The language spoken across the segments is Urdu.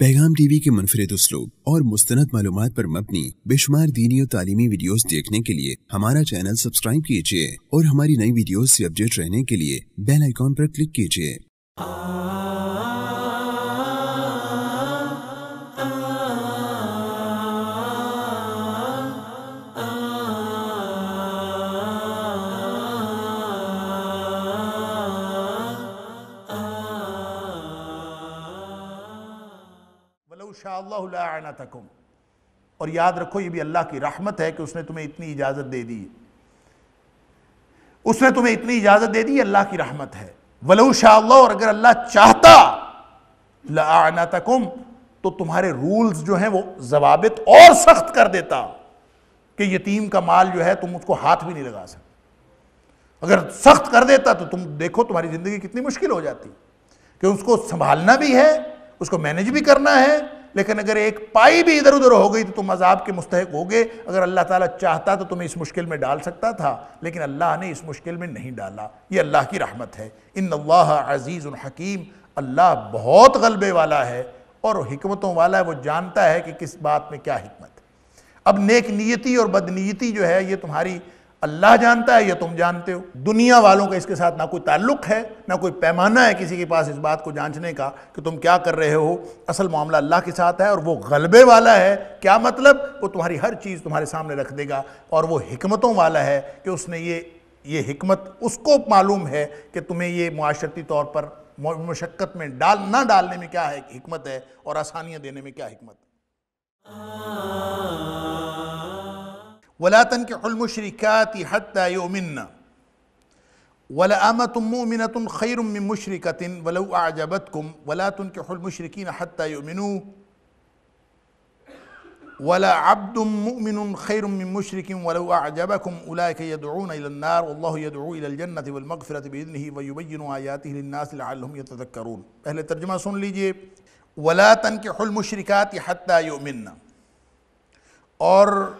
पैगाम टीवी के मुनफरिद उसलूब और मुस्तनद मालूमात पर मबनी बेशुमार दीनी और तालीमी वीडियोस देखने के लिए हमारा चैनल सब्सक्राइब कीजिए और हमारी नई वीडियोस से अपडेट रहने के लिए बेल आइकॉन पर क्लिक कीजिए। और याद रखो ये भी अल्लाह की रहमत है कि उसने तुम्हें इतनी इजाजत दे दी। उसने तुम्हें इतनी इजाजत दे दी, अल्लाह की रहमत है। वलौ शाअ अल्लाह, और अगर अल्लाह चाहता लअअनतकुम, तो तुम्हारे रूल्स जो हैं वो ज़वाबित और सख्त कर देता कि यतीम का माल जो है तुम उसको हाथ भी नहीं लगा सकते। अगर सख्त कर देता तो तुम देखो तुम्हारी जिंदगी कितनी मुश्किल हो जाती कि उसको संभालना भी है, उसको मैनेज भी करना है, लेकिन अगर एक पाई भी इधर उधर हो गई तो तुम अजाब के मुस्तहिक होगे। अगर अल्लाह ताला चाहता तो तुम्हें इस मुश्किल में डाल सकता था, लेकिन अल्लाह ने इस मुश्किल में नहीं डाला। ये अल्लाह की रहमत है। इन्नल्लाह अज़ीज़ुन हकीम, अल्लाह बहुत गलबे वाला है और हिकमतों वाला है। वो जानता है कि किस बात में क्या हिकमत है। अब नेक नीयती और बदनीयती जो है ये तुम्हारी अल्लाह जानता है, ये तुम जानते हो। दुनिया वालों का इसके साथ ना कोई ताल्लुक है, ना कोई पैमाना है किसी के पास इस बात को जांचने का कि तुम क्या कर रहे हो। असल मामला अल्लाह के साथ है और वो गलबे वाला है। क्या मतलब? वो तुम्हारी हर चीज़ तुम्हारे सामने रख देगा और वो हिकमतों वाला है कि उसने ये हिकमत उसको मालूम है कि तुम्हें ये मुआशरती तौर पर मुशक्क़त में ना डालने में क्या है हिकमत है और आसानियाँ देने में क्या हिकमत। वला तन्किहुल मुशरिकाति हत्ता युमिन्ना वला अमतुम मुमिनतुन खैरुम मिन मुशरिकतिन वलौ अअजबतकुम वला तन्किहुल मुशरिकीना हत्ता युमिनू वला अब्दुम मुमिनुन खैरुम मिन मुशरिकिन वलौ अअजबकुम उलाइका यदऊना इलन नार वल्लाहु यदऊ इलल जन्नति वल मगफिरति बिइज़निही व युबय्यिनु आयातिहि लिन्नासि लअल्लहुम यतज़क्करून। पहले तर्जुमा सुन लीजिए। वला तन्किहुल मुशरिकाति हत्ता युमिन्ना, और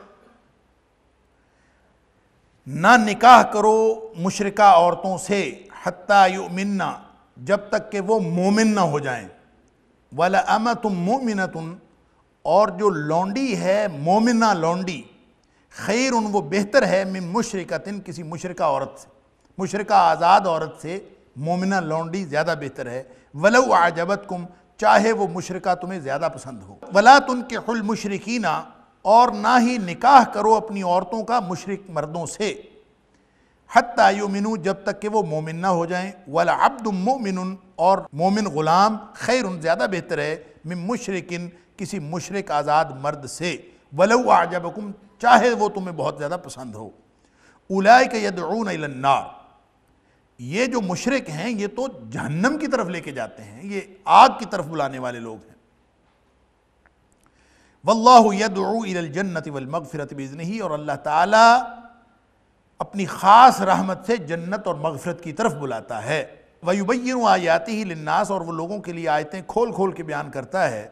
ना निकाह करो मुशरिका औरतों से हत्ता युमिन्ना, जब तक कि वो मोमिन ना हो जाएं। वला अमतुम मुमिनतुन, और जो लौंडी है मोमिना लौंडी, खैरुन वो बेहतर है मिन मुशरिकतिन, किसी मुशरिका औरत से, मुशरिका आज़ाद औरत से मोमिना लौंडी ज़्यादा बेहतर है। वलौ अअजबतकुम, चाहे वो मुशरिका तुम्हें ज़्यादा पसंद हो। वला तुनकिहुल मुशरिकीना, और ना ही निकाह करो अपनी औरतों का मुशरिक मर्दों से, हत्ता युमिनू, जब तक कि वो मोमिन ना हो जाएं। वला अब्दुम मुमिनुन, और मोमिन गुलाम खैरुन ज़्यादा बेहतर है मिन मुशरिकिन, किसी मुशरिक आज़ाद मर्द से। वलौ अअजबकुम, चाहे वो तुम्हें बहुत ज़्यादा पसंद हो। उलाइका यदऊना इलन नार, ये जो मुशरिक हैं ये तो जहन्नम की तरफ लेके जाते हैं, ये आग की तरफ बुलाने वाले लोग हैं। वल्लाहु यदऊ इलल जन्नति वल मगफिरति बिइज़निही, और अल्लाह ताला अपनी ख़ास रहमत से जन्नत और मगफिरत की तरफ बुलाता है। व युबय्यिनु आयातिही लिन्नास, और वो लोगों के लिए आयतें खोल खोल के बयान करता है।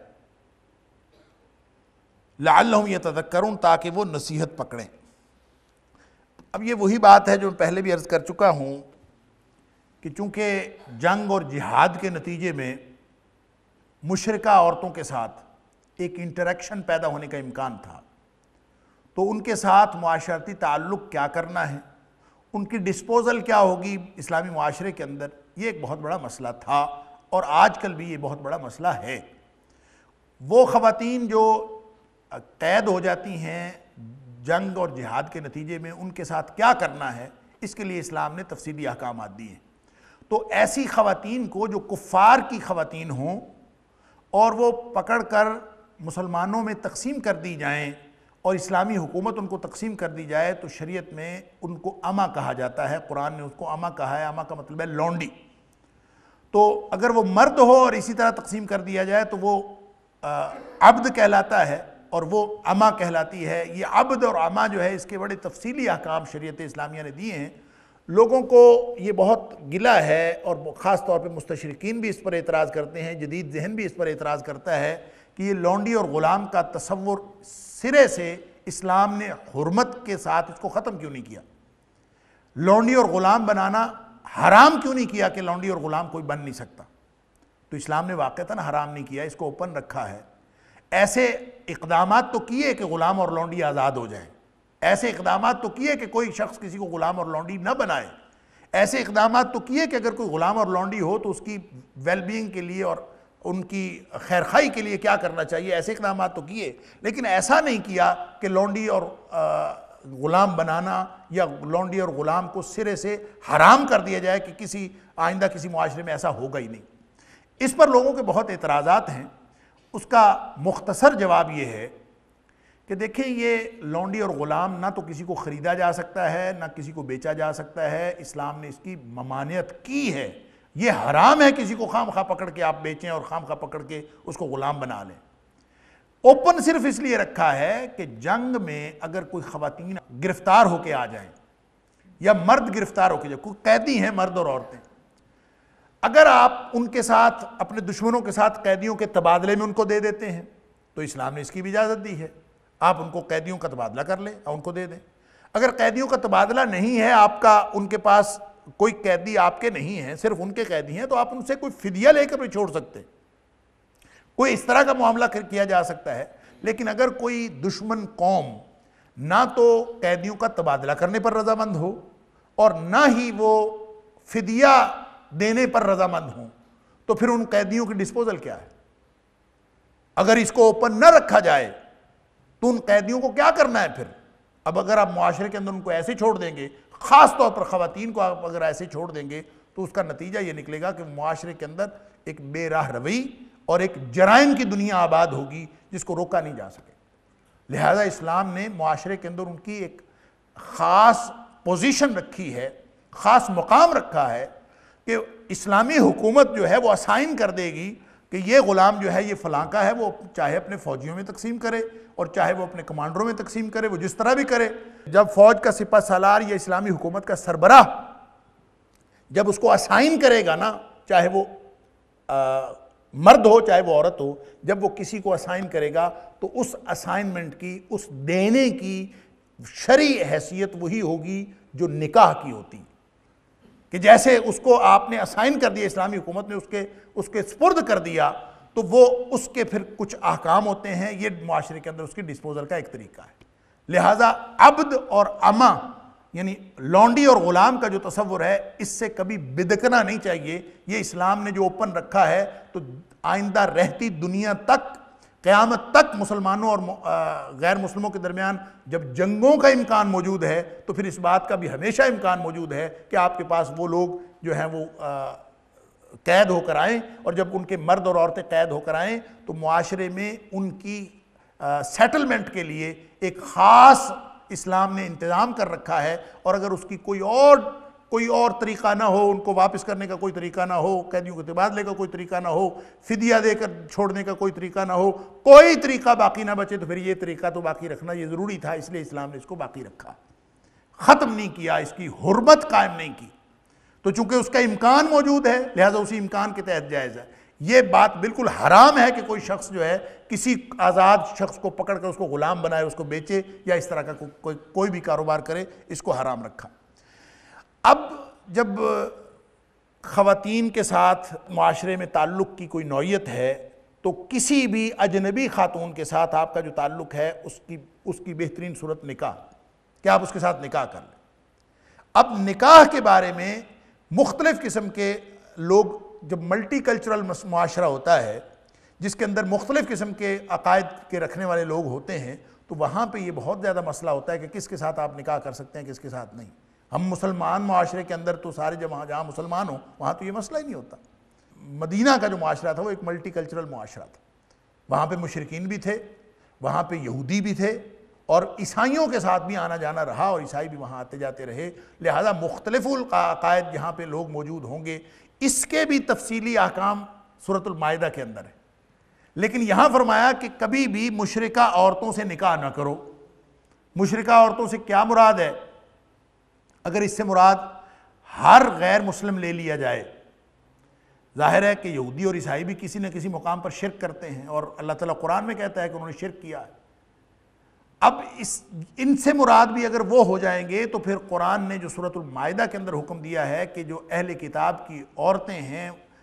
लअल्लहुम यतज़क्करून, ताकि वो नसीहत पकड़ें। अब ये वही बात है जो मैं पहले भी अर्ज़ कर चुका हूँ कि चूँकि जंग और जिहाद के नतीजे में मुशरिका औरतों के साथ एक इंटरेक्शन पैदा होने का इम्कान था, तो उनके साथ मुआशरती ताल्लुक़ क्या करना है, उनकी डिस्पोज़ल क्या होगी इस्लामी मुआशरे के अंदर, ये एक बहुत बड़ा मसला था और आजकल भी ये बहुत बड़ा मसला है। वो ख़वातीन जो कैद हो जाती हैं जंग और जिहाद के नतीजे में, उनके साथ क्या करना है, इसके लिए इस्लाम ने तफसीली अहकामात दिए हैं। तो ऐसी ख़वातीन को जो कुफ़ार की ख़वातीन हों और वो पकड़ कर मुसलमानों में तकसीम कर दी जाएं और इस्लामी हुकूमत उनको तकसीम कर दी जाए, तो शरीयत में उनको अमा कहा जाता है। कुरान ने उसको अमा कहा है। अमा का मतलब है लौंडी। तो अगर वो मर्द हो और इसी तरह तकसीम कर दिया जाए तो वो अब्द कहलाता है और वो अमा कहलाती है। ये अब्द और अमा जो है इसके बड़े तफसीली अहकाम शरीयत इस्लामिया ने दिए हैं। लोगों को ये बहुत गिला है और ख़ास तौर पे मुस्तशरिकीन भी इस पर एतराज़ करते हैं, जदीद ज़हन भी इस पर एतराज़ करता है कि ये लौंडी और ग़ुलाम का तसव्वुर सिरे से इस्लाम ने हुर्मत के साथ इसको ख़त्म क्यों नहीं किया। लौंडी और ग़ुलाम बनाना हराम क्यों नहीं किया कि लौंडी और ग़ुलाम कोई बन नहीं सकता। تو اسلام نے واقعتاً حرام نہیں کیا، اس کو اوپن رکھا ہے۔ ایسے اقدامات تو کیے کہ غلام اور لونڈی آزاد ہو جائیں، ایسے اقدامات تو کیے کہ کوئی شخص کسی کو غلام اور لونڈی نہ بنائے، ایسے اقدامات تو کیے کہ اگر کوئی غلام اور لونڈی ہو تو اس کی ویل بینگ کے لیے اور ان کی خیرخواہی کے لیے کیا کرنا چاہیے، ایسے اقدامات تو کیے، لیکن ایسا نہیں کیا کہ لونڈی اور غلام بنانا یا لونڈی اور غلام کو سرے سے حرام کر دیا جائے کہ کسی آئندہ کسی معاشرے میں ایسا ہوگا ہی نہیں۔ اس پر لوگوں کے بہت اعتراضات ہیں۔ اس کا مختصر جواب یہ ہے کہ دیکھیں، یہ لونڈی اور غلام نہ تو کسی کو خریدا جا سکتا ہے نہ کسی کو بیچا جا سکتا ہے، اسلام نے اس کی ممانعت کی ہے۔ یہ حرام ہے کسی کو خام خواہ پکڑ کے آپ بیچیں اور خام خواہ پکڑ کے اس کو غلام بنا لیں۔ اوپن صرف اس لیے رکھا ہے کہ جنگ میں اگر کوئی خواتین گرفتار ہو کے آ جائیں یا مرد گرفتار ہو کے جائیں، کوئی قیدی ہیں مرد اور عورتیں، اگر آپ ان کے ساتھ اپنے دشمنوں کے ساتھ قیدیوں کے تبادلے میں ان کو دے دیتے ہیں تو اسلام نے اس کی بھی اجازت دی ہے، آپ ان کو قیدیوں کا تبادلہ کر لیں اور ان کو دے دیں۔ اگر قیدیوں کا تبادلہ نہیں ہے، آپ کا ان کے پاس کوئی قیدی آپ کے نہیں ہیں، صرف ان کے قیدی ہیں، تو آپ ان سے کوئی فدیہ لے کر بھی چھوڑ سکتے، کوئی اس طرح کا معاملہ کیا جا سکتا ہے۔ لیکن اگر کوئی دشمن قوم نہ تو قیدیوں کا تبادلہ کرنے پر رضامند ہو اور نہ ہی وہ فدیہ دینے پر رضامند ہوں، تو پھر ان قیدیوں کی ڈسپوزل کیا ہے؟ اگر اس کو اوپن نہ رکھا جائے تو ان قیدیوں کو کیا کرنا ہے پھر؟ اب اگر آپ معاشرے کے اندر ان کو ایسے چھوڑ دیں گے، خاص طور پر خواتین کو آپ اگر ایسے چھوڑ دیں گے، تو اس کا نتیجہ یہ نکلے گا کہ معاشرے کے اندر ایک بے راہ روی اور ایک جرائم کی دنیا آباد ہوگی جس کو روکا نہیں جا سکے۔ لہذا اسلام نے معاشرے کے اندر ان کی ایک خاص پوزیشن رکھی ہے، خاص مقام رکھا ہے کہ اسلامی حکومت جو ہے وہ اسائن کر دے گی کہ یہ غلام جو ہے یہ فلاں کا ہے، وہ چاہے اپنے فوجیوں میں تقسیم کرے اور چاہے وہ اپنے کمانڈروں میں تقسیم کرے، وہ جس طرح بھی کرے۔ جب فوج کا سپہ سالار یا اسلامی حکومت کا سربراہ جب اس کو اسائن کرے گا نا، چاہے وہ مرد ہو چاہے وہ عورت ہو، جب وہ کسی کو اسائن کرے گا تو اس اسائنمنٹ کی، اس دینے کی شرعی حیثیت وہی ہوگی جو نکاح کی ہوتی، کہ جیسے اس کو آپ نے اسائن کر دیا، اسلامی حکومت نے اس کے سپرد کر دیا، تو وہ اس کے پھر کچھ احکام ہوتے ہیں، یہ معاشرے کے اندر اس کی ڈسپوزل کا ایک طریقہ ہے۔ لہٰذا عبد اور امہ یعنی لونڈی اور غلام کا جو تصور ہے، اس سے کبھی بدکنا نہیں چاہیے۔ یہ اسلام نے جو اوپن رکھا ہے تو آئندہ رہتی دنیا تک، قیامت تک مسلمانوں اور غیر مسلموں کے درمیان جب جنگوں کا امکان موجود ہے تو پھر اس بات کا بھی ہمیشہ امکان موجود ہے کہ آپ کے پاس وہ لوگ جو ہیں وہ قید ہو کر آئیں، اور جب ان کے مرد اور عورتیں قید ہو کر آئیں تو معاشرے میں ان کی سیٹلمنٹ کے لیے ایک خاص اسلام نے انتظام کر رکھا ہے، اور اگر اس کی کوئی اور طریقہ نہ ہو، ان کو واپس کرنے کا کوئی طریقہ نہ ہو، قیدیوں کے تبادلے کا کوئی طریقہ نہ ہو، فدیہ دے کر چھوڑنے کا کوئی طریقہ نہ ہو، کوئی طریقہ باقی نہ بچے، تو پھر یہ طریقہ تو باقی رکھنا یہ ضروری تھا، اس لیے اسلام نے اس کو باقی رکھا، ختم نہیں کیا، اس کی حرمت قائم نہیں کی۔ تو چونکہ اس کا امکان موجود ہے لہذا اسی امکان کے تحت جائز ہے۔ یہ بات بالکل حرام ہے کہ کوئی شخص جو ہے کسی آزاد شخص کو پکڑ کر اس کو غلام بنائے، اس کو بیچے یا اس طرح کا کوئی بھی کاروبار کرے، اس کو حرام رکھا۔ اب جب خواتین کے ساتھ معاشرے میں تعلق کی کوئی نوعیت ہے تو کسی بھی اجنبی خاتون کے ساتھ آپ کا جو تعلق ہے اس کی بہترین صورت نکاح، کہ آپ اس کے ساتھ نکاح کر لیں۔ اب نکاح کے بارے میں مختلف قسم کے لوگ، جب ملٹی کلچرل معاشرہ ہوتا ہے جس کے اندر مختلف قسم کے عقائد کے رکھنے والے لوگ ہوتے ہیں، تو وہاں پہ یہ بہت زیادہ مسئلہ ہوتا ہے کہ کس کے ساتھ آپ نکاح کر سکتے ہیں، کس کے ساتھ نہیں۔ ہم مسلمان معاشرے کے اندر تو سارے جہاں مسلمان ہوں وہاں تو یہ مسئلہ ہی نہیں ہوتا۔ مدینہ کا جو معاشرہ تھا وہ ایک ملٹی کلچرل معاشرہ تھا، وہاں پہ مشرکین بھی تھے، وہاں پہ یہودی بھی تھے، اور عیسائیوں کے ساتھ بھی آنا جانا رہا، اور عیسائی بھی وہاں آتے جاتے رہے۔ لہذا مختلف عقائد جہاں پہ لوگ موجود ہوں گے، اس کے بھی تفصیلی احکام سورۃ المائدہ کے اندر ہے۔ لیکن یہاں فرمایا کہ کبھی بھی مشرکہ عورتوں سے نکاح نہ کرو۔ مشرکہ عورتوں سے کیا مراد ہے؟ اگر اس سے مراد ہر غیر مسلم لے لیا جائے، ظاہر ہے کہ یہودی اور عیسائی بھی کسی نہ کسی مقام پر شرک کرتے ہیں، اور اللہ تعالیٰ قرآن میں کہتا ہے کہ انہوں نے شرک کیا ہے۔ اب ان سے مراد بھی اگر وہ ہو جائیں گے تو پھر قرآن نے جو سورۃ المائدہ کے اندر حکم دیا ہے کہ جو اہل کتاب کی عورتیں ہیں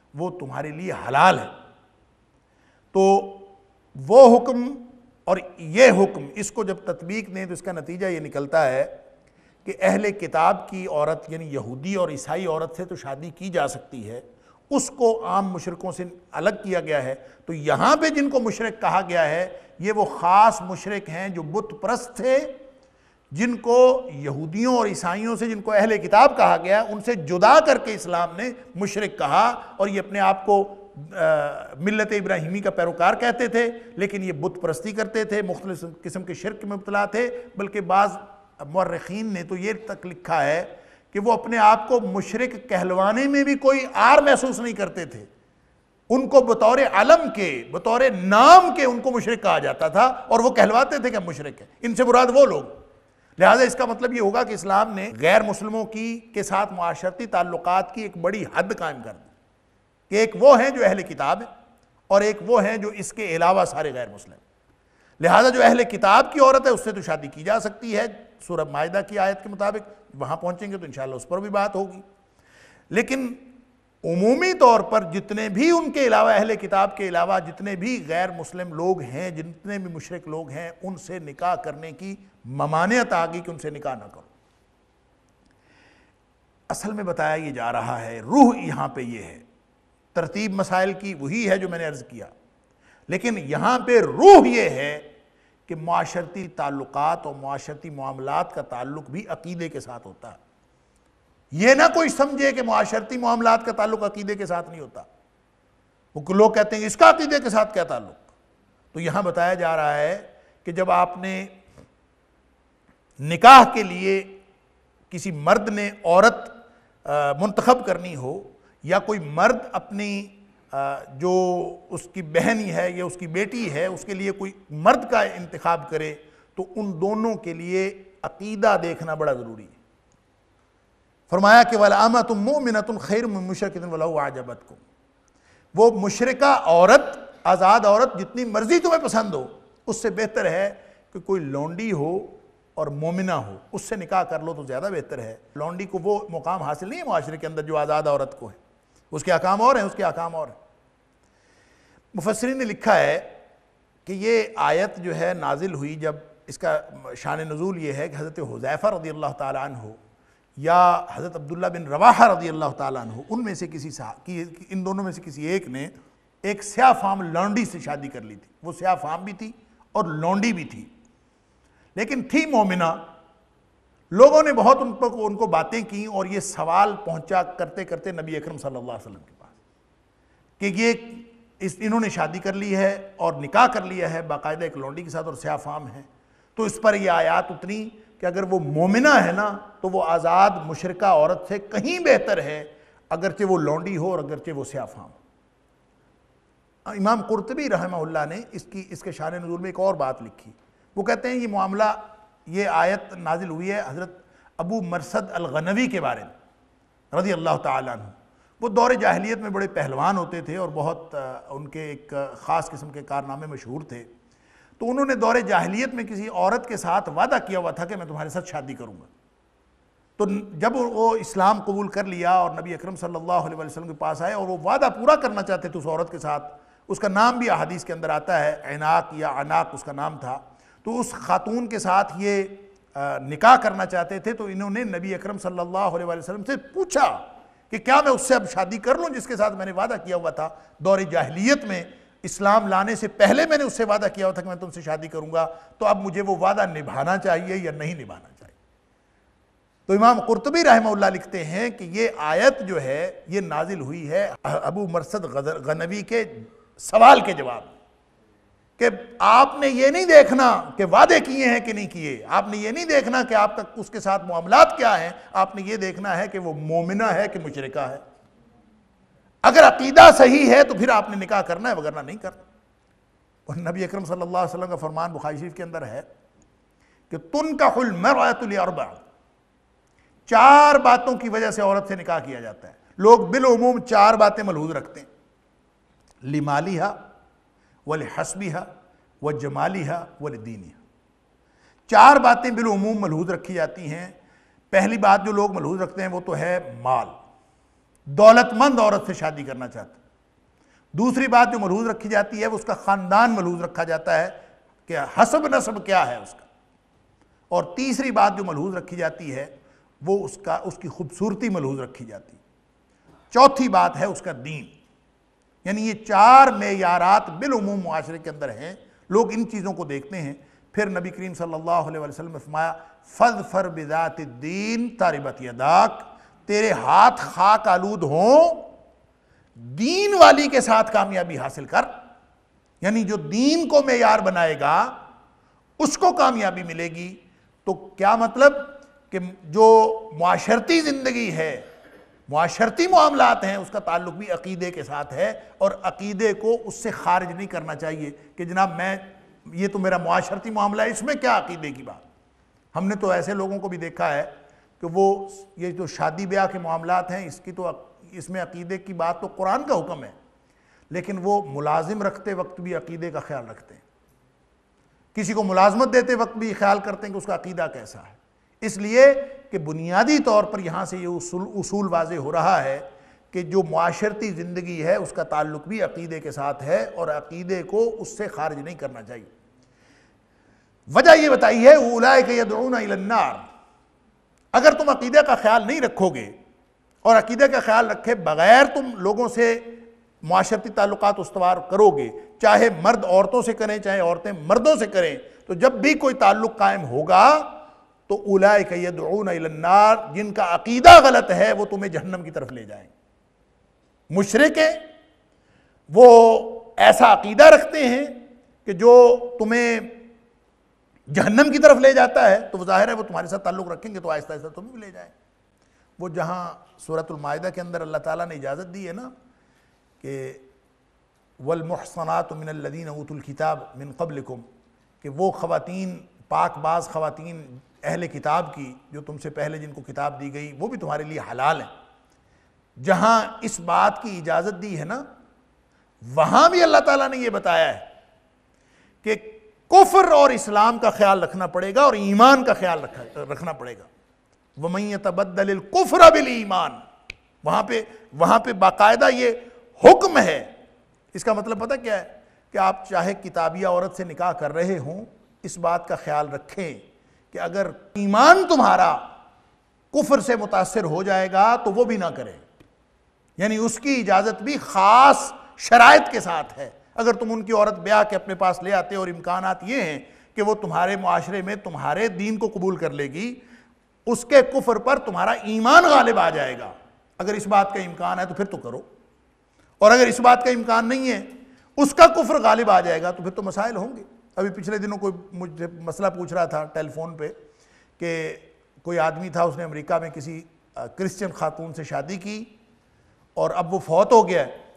وہ تمہارے لیے حلال ہے۔ تو وہ حکم اور یہ حکم، اس کو جب تطبیق دیں تو اس کا نتیجہ یہ نکلتا ہے کہ اہل کتاب کی عورت یعنی یہودی اور عیسائی عورت سے تو شادی کی جا سکتی ہے، اس کو عام مشرکوں سے الگ کیا گیا ہے۔ تو یہاں پہ جن کو مشرک کہا گیا ہے یہ وہ خاص مشرک ہیں جو بت پرست تھے، جن کو یہودیوں اور عیسائیوں سے، جن کو اہل کتاب کہا گیا، ان سے جدا کر کے اسلام نے مشرک کہا، اور یہ اپنے آپ کو ملت ابراہیمی کا پیروکار کہتے تھے، لیکن یہ بت پرستی کرتے تھے، مختلف قسم کے شرک میں مبتلا تھے۔ بلکہ بعض مورخین نے تو یہ تک لکھا ہے کہ وہ اپنے آپ کو مشرک کہلوانے میں بھی کوئی عار محسوس نہیں کرتے تھے، ان کو بطور علم کے، بطور نام کے ان کو مشرک کہا جاتا تھا، اور وہ کہلواتے تھے کہ مشرک ہے، ان سے مراد وہ لوگ۔ لہٰذا اس کا مطلب یہ ہوگا کہ اسلام نے غیر مسلموں کے ساتھ معاشرتی تعلقات کی ایک بڑی حد قائم کر دی، کہ ایک وہ ہیں جو اہل کتاب ہیں اور ایک وہ ہیں جو اس کے علاوہ سارے غیر مسلم۔ لہٰذا جو اہل کتاب کی عورت ہے اس سے تو شادی کی جا سکتی ہے سورہ مائدہ کی آیت کے مطابق، وہاں پہنچیں گے تو انشاءاللہ اس پر بھی بات ہوگی۔ لیکن عمومی طور پر جتنے بھی ان کے علاوہ، اہل کتاب کے علاوہ جتنے بھی غیر مسلم لوگ ہیں، جتنے بھی مشرک لوگ ہیں، ان سے نکاح کرنے کی ممانعت آ گئی کہ ان سے نکاح نہ کرو۔ اصل میں بتایا یہ جا رہا ہے، روح یہاں پہ یہ ہے، ترتیب مسائل کی وہی ہے جو میں نے عرض کیا، لیکن یہاں پہ روح یہ ہے کہ معاشرتی تعلقات اور معاشرتی معاملات کا تعلق بھی عقیدے کے ساتھ ہوتا ہے۔ یہ نہ کوئی سمجھے کہ معاشرتی معاملات کا تعلق عقیدے کے ساتھ نہیں ہوتا۔ وہ لوگ کہتے ہیں اس کا عقیدے کے ساتھ کیا تعلق؟ تو یہاں بتایا جا رہا ہے کہ جب آپ نے نکاح کے لیے کسی مرد نے عورت منتخب کرنی ہو، یا کوئی مرد اپنی جو اس کی بہنی ہے یا اس کی بیٹی ہے اس کے لیے کوئی مرد کا انتخاب کرے، تو ان دونوں کے لیے عقیدہ دیکھنا بڑا ضروری ہے۔ فرمایا کہ وَلَأَمَةٌ مُؤْمِنَةٌ خَيْرٌ مِّن مُشْرِكَةٍ وَلَوْ أَعْجَبَتْكُمْ، وہ مشرکہ عورت، آزاد عورت جتنی مرضی تمہیں پسند ہو، اس سے بہتر ہے کہ کوئی لونڈی ہو اور مومنہ ہو، اس سے نکاح کر لو تو زیادہ بہتر ہے۔ لونڈی کو وہ مقام حاصل نہیں ہے معاشرے کے اندر جو آزاد عورت کو ہے، اس کے احکام اور ہیں، اس کے احکام اور ہیں۔ مفسرین نے لکھا ہے کہ یہ آیت جو ہے نازل ہوئی جب، اس کا شان نزول یہ ہے کہ حضرت حذیفہ رضی اللہ تعالیٰ عنہ یا حضرت عبداللہ بن رواحہ رضی اللہ تعالیٰ عنہ، ان میں سے ان دونوں میں سے کسی ایک نے ایک سیاہ فام لونڈی سے شادی کر لی تھی۔ وہ سیاہ فام بھی تھی اور لونڈی بھی تھی، لیکن تھی مومنہ۔ لوگوں نے بہت ان کو باتیں کی، اور یہ سوال پہنچا کرتے کرتے نبی اکرم صلی اللہ علیہ وسلم کے پاس کہ انہوں نے شادی کر لی ہے اور نکاح کر لیا ہے باقاعدہ ایک لونڈی کے ساتھ اور سیاہ فام ہے، تو اس پر یہ آیات اتری کہ اگر وہ مومنہ ہے نا تو وہ آزاد مشرکہ عورت سے کہیں بہتر ہے، اگرچہ وہ لونڈی ہو اور اگرچہ وہ سیاہ فام ہو۔ امام قرطبی رحمہ اللہ نے اس کے شان نزول میں ایک اور بات لکھی۔ وہ کہتے ہیں یہ معاملہ، یہ آیت نازل ہوئی ہے حضرت ابو مرثد الغنوی کے بارے میں رضی اللہ تعالیٰ عنہ۔ وہ دور جاہلیت میں بڑے پہلوان ہوتے تھے اور بہت ان کے ایک خاص قسم کے کارنامے مشہور تھے۔ تو انہوں نے دور جاہلیت میں کسی عورت کے ساتھ وعدہ کیا ہوا تھا کہ میں تمہارے ساتھ شادی کروں گا۔ تو جب وہ اسلام قبول کر لیا اور نبی اکرم صلی اللہ علیہ وسلم کے پاس آئے اور وہ وعدہ پورا کرنا چاہتے تھے اس عورت کے ساتھ، اس کا نام بھی احادیث کے اندر آتا ہے، عناق یا عناق اس کا نام تھا، تو اس خاتون کے ساتھ یہ نکاح کرنا چاہتے تھے۔ تو انہوں نے نبی اکرم صلی اللہ علیہ وسلم سے پوچھا کہ کیا میں اس سے اب شادی کر لوں جس کے ساتھ میں نے وعدہ کیا ہوا تھا دور جاہلیت میں، اسلام لانے سے پہلے میں نے اس سے وعدہ کیا ہوا تھا کہ میں تم سے شادی کروں گا، تو اب مجھے وہ وعدہ نبھانا چاہیے یا نہیں نبھانا چاہیے؟ تو امام قرطبی رحمہ اللہ لکھتے ہیں کہ یہ آیت جو ہے یہ نازل ہوئی ہے ابو مرثد غنوی کے سوال کے جواب میں، کہ آپ نے یہ نہیں دیکھنا کہ وعدے کیے ہیں کہ نہیں کیے، آپ نے یہ نہیں دیکھنا کہ آپ تک اس کے ساتھ معاملات کیا ہیں، آپ نے یہ دیکھنا ہے کہ وہ مومنہ ہے کہ مشرکہ ہے۔ اگر عقیدہ صحیح ہے تو پھر آپ نے نکاح کرنا ہے، وگرنہ نہیں کرنا۔ اور نبی اکرم صلی اللہ علیہ وسلم کا فرمان بخاری شریف کے اندر ہے کہ تنکح المرأۃ لاربع، 4 باتوں کی وجہ سے عورت سے نکاح کیا جاتا ہے۔ لوگ بالعموم 4 باتیں ملحوظ رکھتے ہیں، لمالہا ولحسبہا وجمالہا ولدینہا۔ 4 باتیں بالعموم ملحوظ رکھی جاتی ہیں۔ پہلی بات جو لوگ ملحوظ رکھتے ہیں وہ تو ہے مال، دولت مند عورت سے شادی کرنا چاہتے ہیں۔ دوسری بات جو ملحوظ رکھی جاتی ہے وہ اس کا خاندان ملحوظ رکھا جاتا ہے کہ حسب نسب کیا ہے اس کا. اور تیسری بات جو ملحوظ رکھی جاتی ہے وہ اس کی خوبصورتی ملحوظ رکھی جاتی ہے. چوتھی بات ہے اس کا دین. یعنی یہ 4 معیارات بالعموم معاشرے کے اندر ہیں، لوگ ان چیزوں کو دیکھتے ہیں. پھر نبی کریم صلی اللہ علیہ وسلم نے فرمایا فَاظْفَرْ بِذَاتِ الدِّينِ تَرِبَتْ يَدَاكَ، تیرے ہاتھ خاک آلود ہوں، دین والی کے ساتھ کامیابی حاصل کر. یعنی جو دین کو معیار بنائے گا اس کو کامیابی ملے گی. تو کیا مطلب کہ جو معاشرتی زندگی ہے، معاشرتی معاملات ہیں، اس کا تعلق بھی عقیدے کے ساتھ ہے، اور عقیدے کو اس سے خارج نہیں کرنا چاہیے کہ جناب یہ تو میرا معاشرتی معاملہ ہے، اس میں کیا عقیدے کی بات. ہم نے تو ایسے لوگوں کو بھی دیکھا ہے کہ وہ یہ جو شادی بیاہ کے معاملات ہیں اس میں عقیدے کی بات تو قرآن کا حکم ہے، لیکن وہ ملازم رکھتے وقت بھی عقیدے کا خیال رکھتے ہیں، کسی کو ملازمت دیتے وقت بھی خیال کرتے ہیں کہ اس کا عقیدہ کیسا ہے. اس لیے کہ بنیادی طور پر یہاں سے یہ اصول واضح ہو رہا ہے کہ جو معاشرتی زندگی ہے اس کا تعلق بھی عقیدے کے ساتھ ہے، اور عقیدے کو اس سے خارج نہیں کرنا چاہیے. وجہ یہ بتائی ہے اولئک یدعون الی النار. اگر تم عقیدے کا خیال نہیں رکھو گے، اور عقیدے کا خیال رکھے بغیر تم لوگوں سے معاشرتی تعلقات استوار کرو گے، چاہے مرد عورتوں سے کریں چاہے عورتیں مردوں سے کریں، تو جب بھی کوئی تعلق قائم ہوگا تو اولئک یدعون الی النار، جن کا عقیدہ غلط ہے وہ تمہیں جہنم کی طرف لے جائیں. مشرک ہیں، وہ ایسا عقیدہ رکھتے ہیں کہ جو تمہیں جہنم کی طرف لے جاتا ہے، تو ظاہر ہے وہ تمہارے ساتھ تعلق رکھیں گے تو آہستہ آہستہ تمہیں بھی لے جائیں. وہ جہاں سورۃ المائدہ کے اندر اللہ تعالیٰ نے اجازت دی ہے نا کہ والمحصنات من الذین اوتوا الکتاب من قبلکم، کہ وہ خواتین، پاک باز خواتین اہل کتاب کی جو تم سے پہلے جن کو کتاب دی گئی، وہ بھی تمہارے لیے حلال ہیں. جہاں اس بات کی اجازت دی ہے نا، وہاں بھی اللہ تعالیٰ نے یہ بتایا ہے کہ کفر اور اسلام کا خیال رکھنا پڑے گا اور ایمان کا خیال رکھنا پڑے گا. وَمَن يَتَبَدَّلِ الْكُفْرَ بِالْإِيمَانِ، وہاں پہ باقاعدہ یہ حکم ہے. اس کا مطلب پتہ کیا ہے کہ آپ چاہے کتابیہ عورت سے نکاح کر رہے ہوں، اس بات کا خیال رکھیں کہ اگر ایمان تمہارا کفر سے متاثر ہو جائے گا تو وہ بھی نہ کریں. یعنی اس کی اجازت بھی خاص شرائط کے ساتھ ہے. اگر تم ان کی عورت بیاہ کے اپنے پاس لے آتے اور امکانات یہ ہیں کہ وہ تمہارے معاشرے میں تمہارے دین کو قبول کر لے گی، اس کے کفر پر تمہارا ایمان غالب آ جائے گا، اگر اس بات کا امکان ہے تو پھر تو کرو، اور اگر اس بات کا امکان نہیں ہے، اس کا کفر غالب آ جائے گا تو پھر تو مسائل ہوں گے. ابھی پچھلے دنوں کوئی مجھے مسئلہ پوچھ رہا تھا ٹیلی فون پہ کہ کوئی آدمی تھا، اس نے امریکہ میں کسی کرسچن خاتون سے شادی کی اور اب وہ فوت ہو گیا ہے،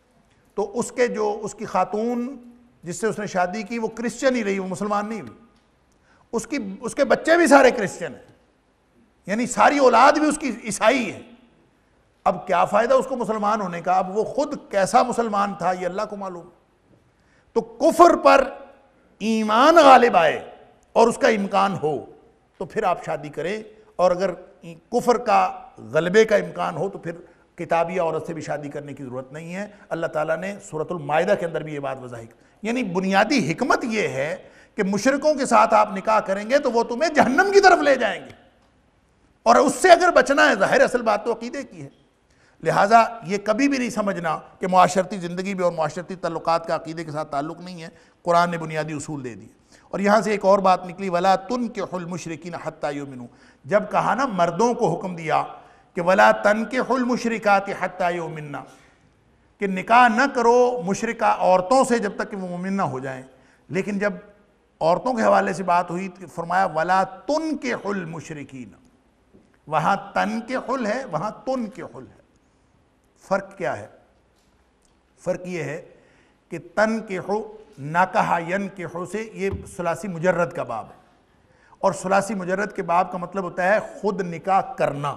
تو اس کی خاتون جس سے اس نے شادی کی وہ کرسچن ہی رہی، وہ مسلمان نہیں ہوئی. اس کے بچے بھی سارے کرسچن ہیں، یعنی ساری اولاد بھی اس کی عیسائی ہے. اب کیا فائدہ اس کو مسلمان ہونے کا؟ اب وہ خود کیسا مسلمان تھا یہ اللہ کو معلوم. تو کفر پر ایمان غالب آئے اور اس کا امکان ہو تو پھر آپ شادی کریں، اور اگر کفر کا غلبے کا امکان ہو تو پھر کتابی عورت سے بھی شادی کرنے کی ضرورت نہیں ہے. اللہ تعالیٰ نے سورۃ المائدہ کے اندر بھی یہ بات وضاح کی. یعنی بنیادی حکمت یہ ہے کہ مشرکوں کے ساتھ آپ نکاح کریں گے تو وہ تمہیں جہنم کی طرف لے جائیں گے، اور اس سے اگر بچنا ہے، ظاہر اصل بات تو عقیدے کی ہے. لہٰذا یہ کبھی بھی نہیں سمجھنا کہ معاشرتی زندگی بھی اور معاشرتی تعلقات کا عقیدے کے ساتھ تعلق نہیں ہے. قرآن نے بنیادی اصول دے دیے. اور یہاں سے ایک اور بات نکلی، وَلَا تُنْكِحُ الْمُشْرِكِينَ حَتَّى يُؤْمِنُوا. جب کہا نا مردوں کو حکم دیا کہ وَلَا تَنْكِحُ الْمُشْرِكَاتِ حَتَّى يُؤْمِنَّا، کہ نکاح نہ کرو مشرکہ عورتوں سے جب تک کہ وہ مومن نہ ہو جائیں. لیکن جب عورتوں کے حوالے سے بات ہوئی تو فرمایا وَلَا تُنْكِحُ الْمُشْرِكِينَ. وہاں تنکحل ہے، وہاں تنکحل ہے. فرق کیا ہے؟ فرق یہ ہے کہ تنکحو نکحہ ینکحو سے یہ ثلاثی مجرد کا باب ہے، اور ثلاثی مجرد کے باب کا مطلب ہوتا ہے خود نکاح کرنا،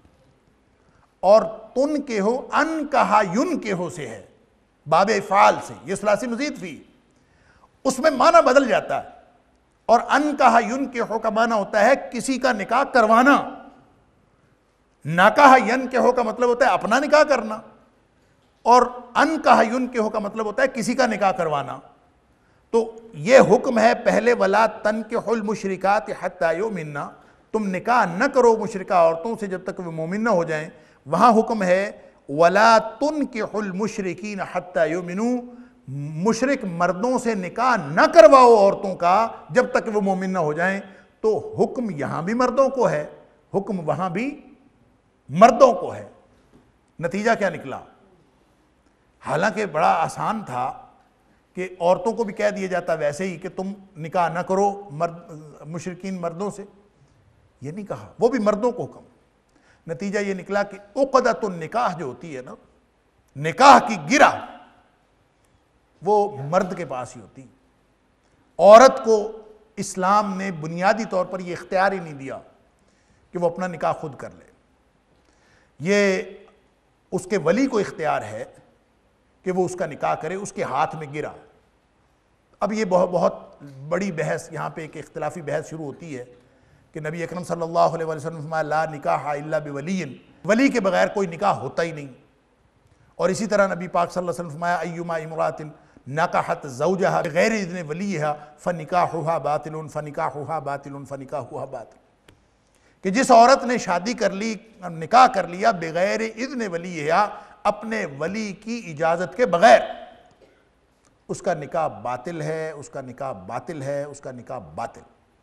اور تنکحو انکحہ ینکحو سے ہے، باب افعال سے. یہ ثلاثی مزید فی، اس میں معنی بدل جاتا ہے. اور انکحہ ینکحو کا معنی ہوتا ہے کسی کا نکاح کروانا. نکاح ینکحو کا مطلب ہوتا ہے اپنا نکاح کرنا. اور ان کا ینکحو کا مطلب ہوتا ہے کسی کا نکاح کروانا. تو یہ حکم ہے پہلے ولا تنکحوا المشرکات حتی یؤمنن، تم نکاح نہ کرو مشرکہ عورتوں سے جب تک وہ مومن نہ ہو جائیں. وہاں حکم ہے ولا تنکحوا المشرکین حتی یؤمنوا، مشرک مردوں سے نکاح نہ کرواؤ عورتوں کا جب تک وہ مومن نہ ہو جائیں. تو حکم یہاں بھی مردوں کو ہے، حکم وہاں بھی مردوں کو ہے. نتیجہ کیا نکلا؟ حالانکہ بڑا آسان تھا کہ عورتوں کو بھی کہہ دیا جاتا ویسے ہی کہ تم نکاح نہ کرو مشرکین مردوں سے، یہ نہیں کہا، وہ بھی مردوں کو حکم. نتیجہ یہ نکلا کہ عقدۃ النکاح جو ہوتی ہے نا، نکاح کی گرہ، وہ مرد کے پاس ہی ہوتی. عورت کو اسلام نے بنیادی طور پر یہ اختیار ہی نہیں دیا کہ وہ اپنا نکاح خود کر لے. یہ اس کے ولی کو اختیار ہے کہ وہ اس کا نکاح کرے، اس کے ہاتھ میں گرا. اب یہ بہت بڑی بحث یہاں پہ ایک اختلافی بحث شروع ہوتی ہے کہ نبی اکرم صلی اللہ علیہ وسلم نے فرمایا لا نکاح الا بولی، ولی کے بغیر کوئی نکاح ہوتا ہی نہیں. اور اسی طرح نبی پاک صلی اللہ علیہ وسلم نے فرمایا ایما امرأۃ نکحت زوجہا بغیر اذن ولیہا فنکاحہا باطل فنکاحہا باطل فنکاحہا باطل، کہ جس عورت نے شادی کر لی، نکاح کر لیا بغیر اذن ولیہا، اپنے ولی کی اجازت کے بغیر، اس کا نکاح باطل ہے، اس کا نکاح باطل ہے، اس کا نکاح باطل.